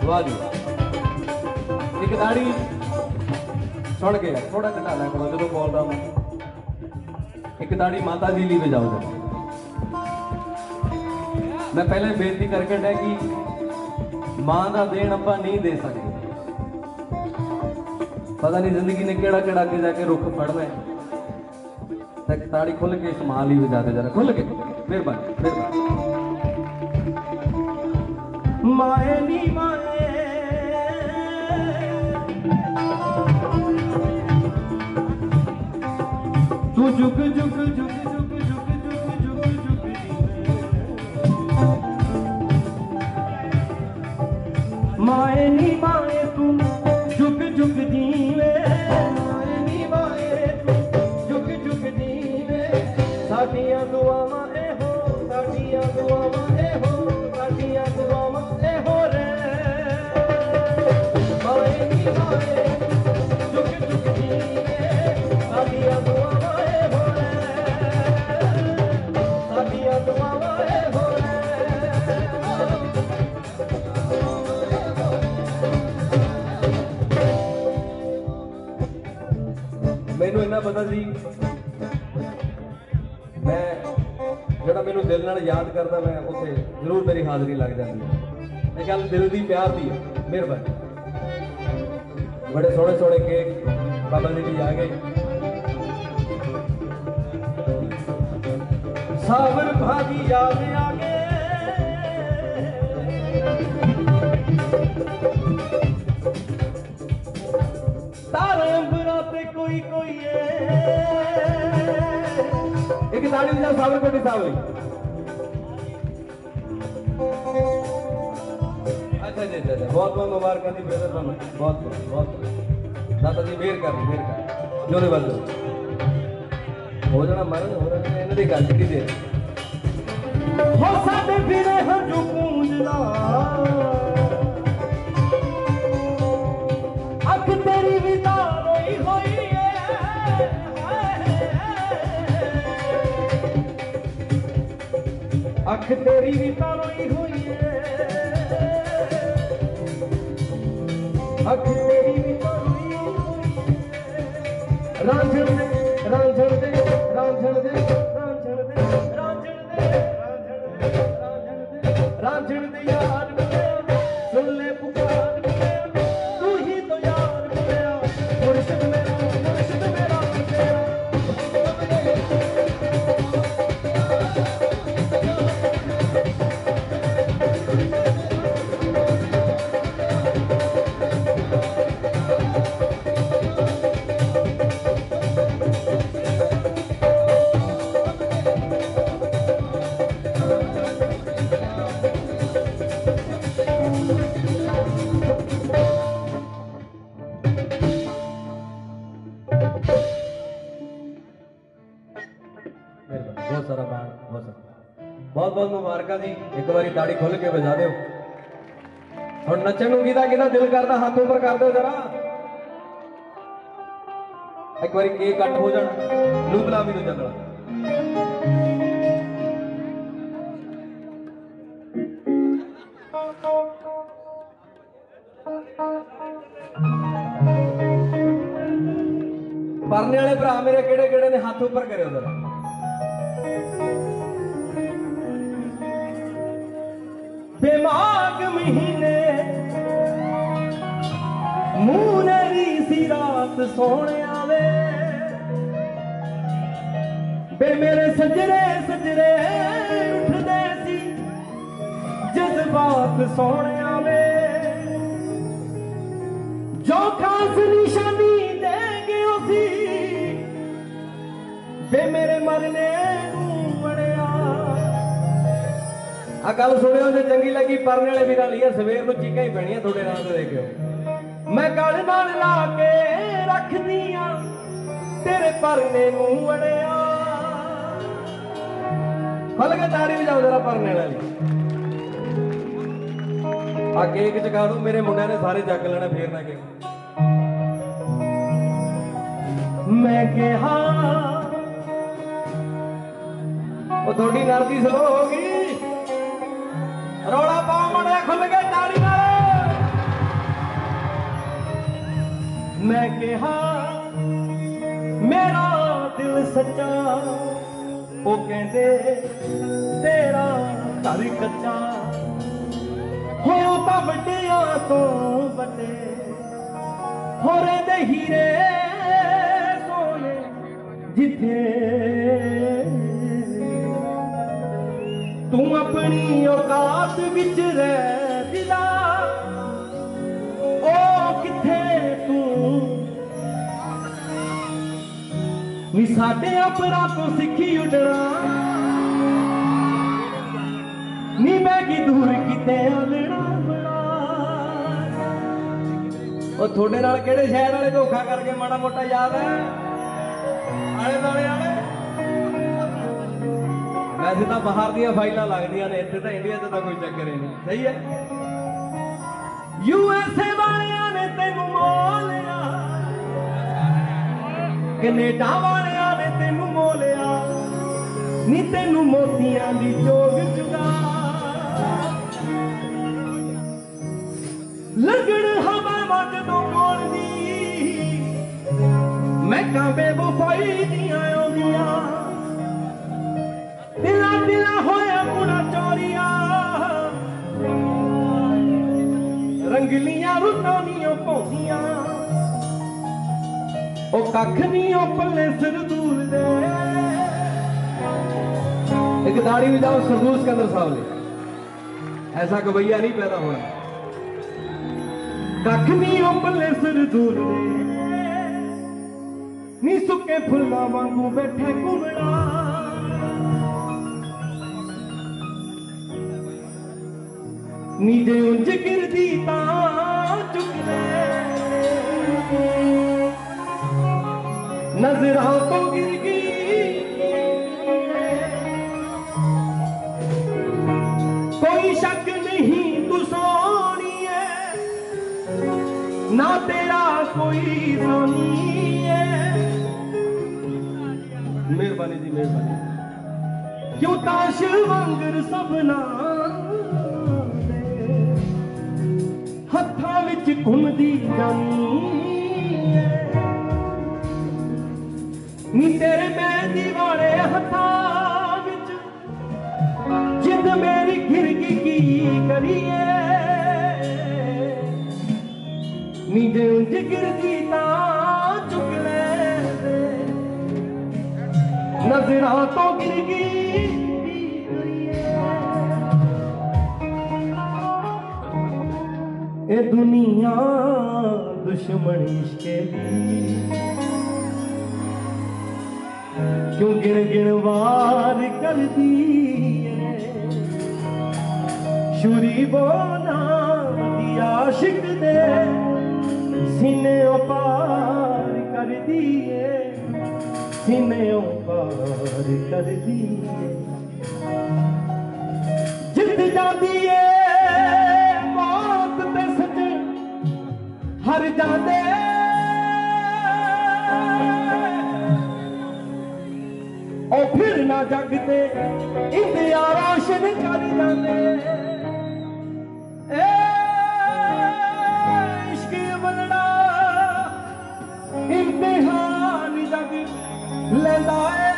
वाह जी। एक दाड़ी सुन के थोड़ा घटा लिया करो जो बोल रहा मैं। एक दाड़ी माता जी ली बजाओ जरा। मैं पहले बेनती करके डे कि मां का देन अपा नहीं दे सकते। पता नहीं जिंदगी ने केड़ा केड़ा अगे जाके रुख फड़ना है। ताड़ी खुल के संभाल ही बजाते जरा खुल के। मेहरबानी मेहरबानी। माए नी माए तू जुग जुग जुग जुग जुग जुग जुग जुग माए नी माए तू जुग जुग जीवे। माए नी माए तू जुग जुग जीवे। साडियां दुआवां ए हो साडियां दुआवां ए हो साडियां दुआवां ए हो रे। माए नी माए जुग जुग जीवे। साडियां दुआवां ए हो रे साडियां दुआवां ए हो रे। मैनू इन्ना पता सी मैं जो मैनू दिल नाल याद करता मैं उत्थे जरूर मेरी हाज़री लग जाती है। ये गल दिल दी प्यार दी है। मेहरबानी। बड़े सोहने सोहने केक बाबा जी भी आ गए। सावर भागी याद आ गए। तारे अंबरा पे कोई कोई है। एक ताड़ी बजाओ सावरकोटी साहब। अच्छा जी अच्छा बहुत बहुत मुबारक दी ब्रदर साहब। बहुत बहुत दाता जी मेहर कर जोरे बंद हो जाना मरण हो रहा है इन्हां दी गल की दे हो साडे फिरे हंजू पूंजदा अख तेरी भी रोई होई है। अख तेरी भी रोई हुई है। अख तेरी भी रोई हुई है। रांझण दे रांझण दे रांझण दे रांझण दे रांझण दे रांझण दे यार सुन ले पुकार तू ही तो यार मेरा मुर्शिद मेरा बहुत बहुत मुबारक जी। एक बारी ताड़ी खुल के बजा दो। और नचन किदा दिल करता हाथ ऊपर कर दो जरा। एक बारी केक कट हो जाना लूपला भी तो चलना। परने वाले भरा मेरे केड़े केड़े ने हाथ ऊपर करे जरा। बेमाग महीने मूनरी सी रात सोने आवे। बे मेरे सजरे सजरे उठदे सी जज्बात सोने आवे। जो खास निशानी देंगे उसी बे मेरे मरने आ गल सुनियो जो चंगी लगी परने वाले वीरां लई सवेर को चीकां ही पैणियां थोड़े रात देखियो। मैं गल नाल ला के रखदी आ तेरे परने नूं अड़िया। खुल के ताड़ी बजाओ जरा परने वाले। आ केक चका दो मेरे मुंडिया ने सारे जग लेना फिर ना के। मैं कहा वो थोड़ी नरदी स्लो हो गई। रौला पाओ मड़े खुल के ताड़ी मारो। मैं कहा मेरा दिल सच्चा, वो कहते तेरा घर कच्चा, हो तो वड्डियां तो वड्डे हो रहे हीरे सोने जिथे तू अपनी औकात विच रह दिला, ओ किथे तू नी साडे अपना तो सिखी उड़ना, नी मैं की दूर किते आलना बड़ा। और थोड़े नाल केड़े शहर वाले धोखा करके माड़ा मोटा याद है आले दुआले वाले? वैसे तो बाहर दियां फाइलां लगदियां ने, इत्थे तो इंडिया च कोई चक्कर ही नहीं। सही है। यूएसए वालियां ने तेनू मोलिया, कनेडा वालियां ने तेनू मोलिया, नी तेनू मोतियां दी चोग चुगा लगन हवा जदों बोलदी, मैं कांबे वफाई दियां आउंदियां, दिला दिला होया मुड़ा चोरिया, रंगलियां रुतां नियो पौंदियां, ओ कख नियो पल्ले सिर दूर दे। एक दाढ़ी में जाओ सरदूर सिकंदर साहब ने, ऐसा गवैया नहीं पैदा होना। कख नियो पल्ले सिर दूर दे, नी सुके फुल्लां वांगू बैठे घुमड़ा, नीजे उंज गिरदी तां चुक ले, नजरां तो गिर गई कोई शक नहीं तू सोनी है, ना तेरा कोई सोनी है। मेहरबानी जी मेहरबानी। क्यों ताश वांगर सबना हत्थां विच घुमदी जानी है, नी तेरे मेहंदी वाले हत्थां विच जिंद मेरी घिर गई की करिए, नी जे उंज गिरदी तां चुक ले, नजरां तो गिर गई। ए दुनिया दुश्मन इश्के दी, क्यों गिण गिण वार कर दी है, छुरी बोना दी आशिक दे सीने पार कर दी है, सीने पार कर दी है। जित जाती है मौत ते सच हर जाते, और फिर ना जगते इंदिया रोशन कर जाते। इश्क बनना इम्तिहान जग लेंदा है,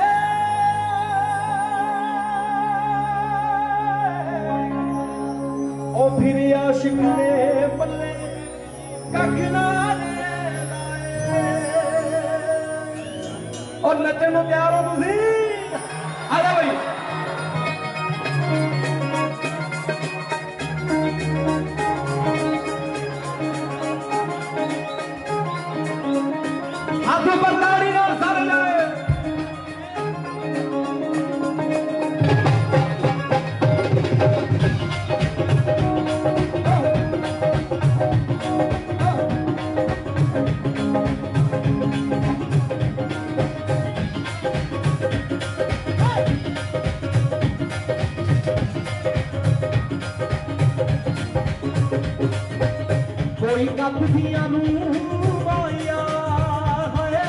और फिर आशिक ने पल्ले कख ना रहिंदा है। और नचन नूं तैयार हो तुसीं? आजा भाई। हाथ पर ताड़ी नाल सारे जाए। कोई कप दिया माया है,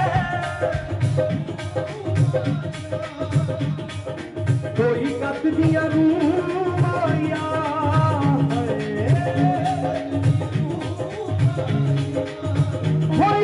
कोई कप दिया माया है,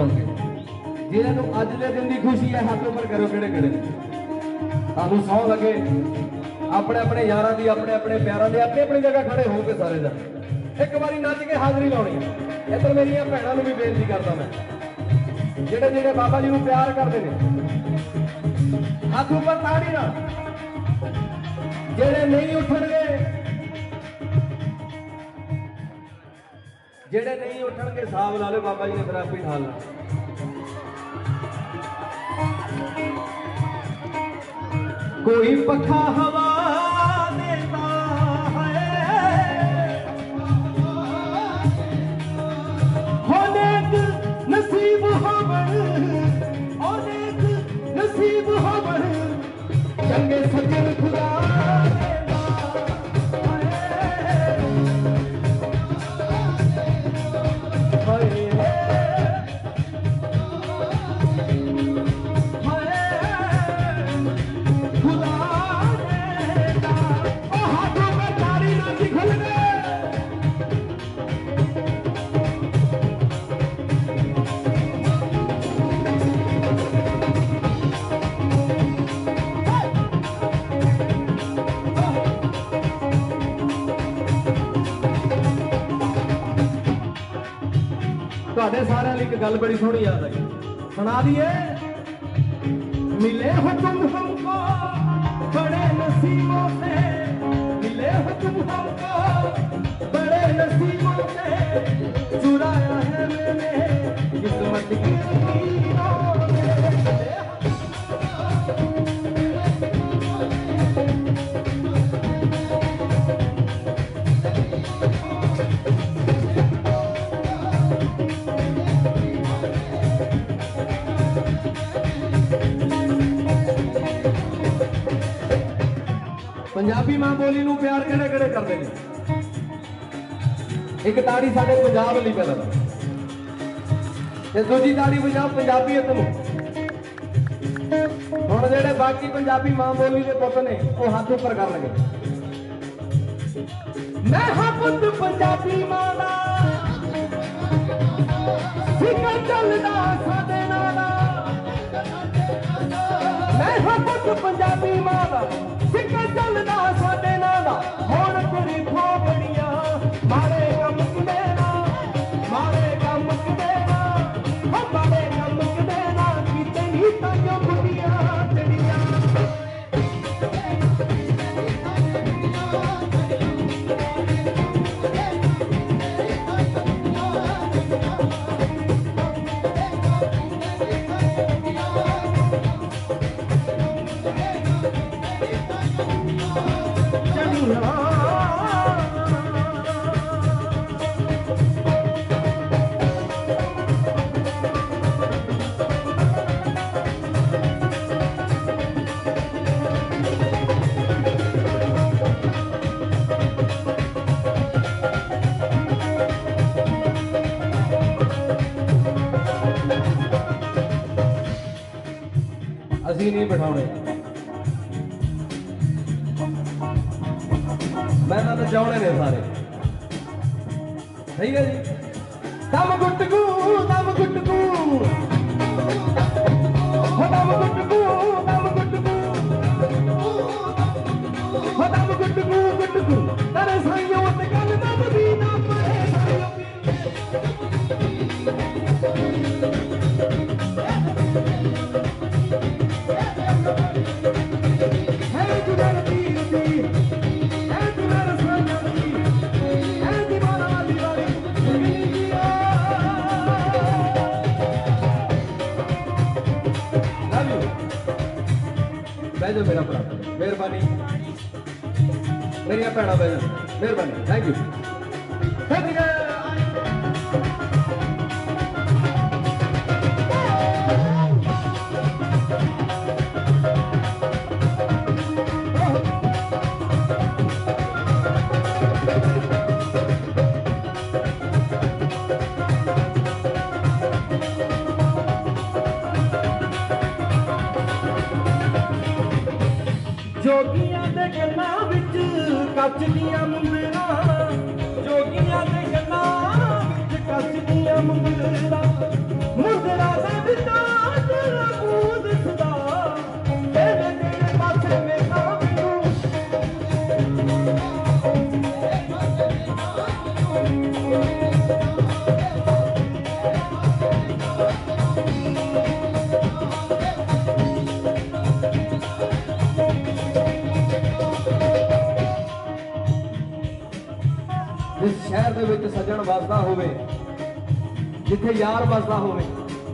होंगे जिन्होंने अज के दिन की खुशी है हाथ उपर करो किहड़े किहड़े सानू सौ लगे अपने अपने यारां दी अपने अपने प्यारां दे अपनी अपनी जगह खड़े हो के सारे जन एक बारी नच के हाजरी लाउणी है। इधर मेरिया भैणां नूं भी बेनती करदा मैं जिहड़े जिहड़े बाबा जी नूं प्यार करदे ने हाथ ऊपर ताड़ी ना जिहड़े नहीं उठणगे जेड़े नहीं उठणगे हिसाब ला लो बाबा जी ने फिर आप ही ठाल ला। कोई पखा हवा देता है अनेक नसीब हवन अनेक नसीब हवन चंगे सज्जन खुदा सारे एक गल बड़ी सोहनी याद आई सुना दिए। मिले हो तुम हमको बड़े नसीबों से मिले हो तुम हमको बड़े नसीबों से चुराया है मैंने किस्मत की लकीरों से। पंजाबी मां बोली नूं प्यार किहड़े किहड़े करदे ने एक ताड़ी साडे पंजाब लई पहला ते दूजी ताड़ी पंजाब पंजाबीयत नूं। हुण जेहड़े बाकी पंजाबी मां बोली दे पुੱਤ ने वो हाथ ऊपर कर लगे। मैं हां पुੱਤ पंजाबी मां दा सिखर चलदा साडे नाल मैं हां पुੱਤ पंजाबी मां दा सिखर चलदा साडे नाल हुण तेरी खोपड़ियां मारे कम देना मारे कम देना मारे कम देना किते ही ताइयों बुढ़ियां तेरियां असी नहीं बिठाने मैं ना नचाने ने सारे सही है जी। दम गुटकू दम गुटकू दम गुटकू दम गुटकू दम गुटकू गुटकू तेरे साइयों ते गल दम दी ना परे साइयों बैठो मेरा भरा मेहरबानी मेरिया भैन बैठ मेहरबानी थैंक यू। जोगियां दे गल्लां विच कच दियां मुंदरां जोगियां दे गल्लां विच कच दियां मुंदरां मुंदरां जिस शहर दे विच सजण वसदा होवे, जिथे यार वसदा होवे,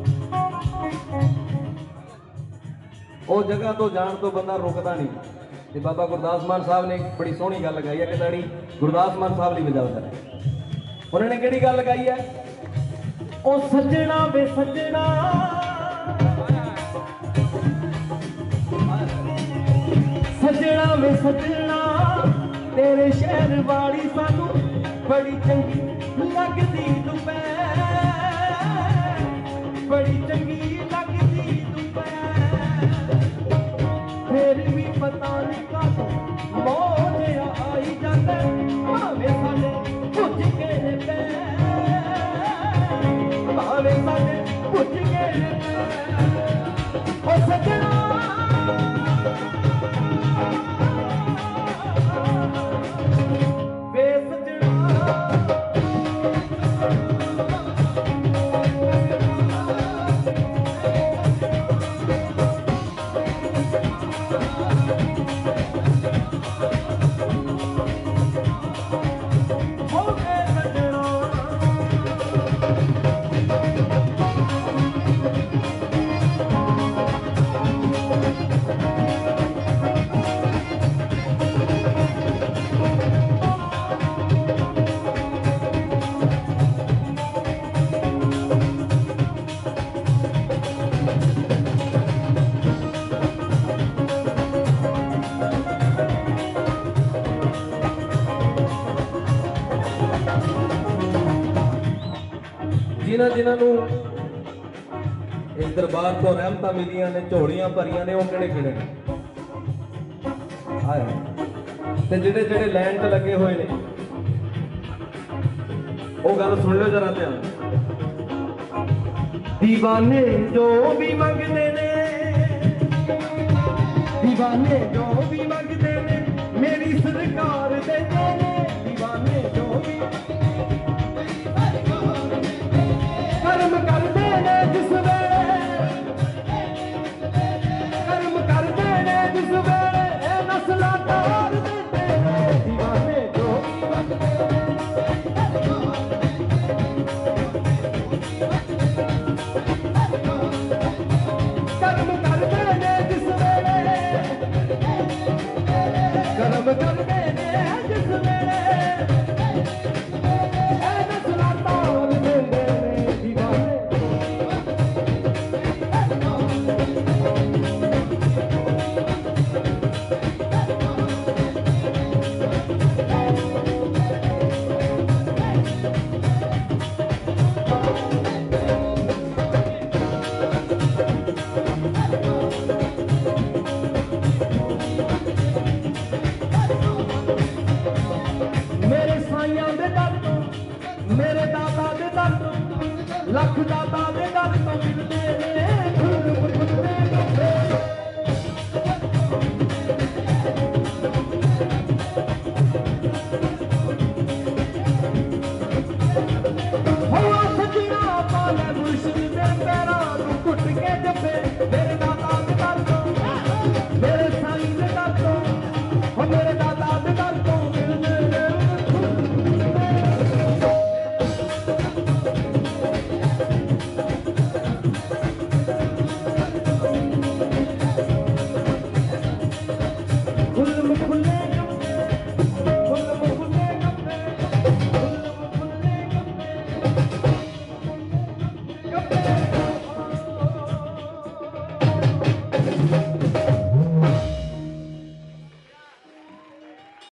उस जगह तो जाण तो बंदा रुकदा नहीं। ते बाबा गुरदास मान साहब ने बड़ी सोहनी गल लगाई है कि ताड़ी गुरदास मान साहब लिए बजावदा है। उन्होंने किहड़ी गल लगाई है? ओ सजना वे सजना, सजना वे सजना, तेरे शहर वाली सानू बड़ी चंगी लगदी दुपहर, बड़ी चंगी लगदी दुपहर, फिर भी पता नहीं कद मौज आई जांदा, भावे साडे भुज के ने पैर, भावे साडे भुज के ने पैर। ओ सजना वे सजना, जिन्होंने इस दरबार को रहमत मिलियां ने, झोलियां भरियां ने, वो किहड़े किहड़े ने? आए ते जिहड़े जिहड़े लैन ते लगे हुए ने, वो गल सुन लो जरा ध्यान। दीवाने जो भी मंगते ने, दीवाने जो भी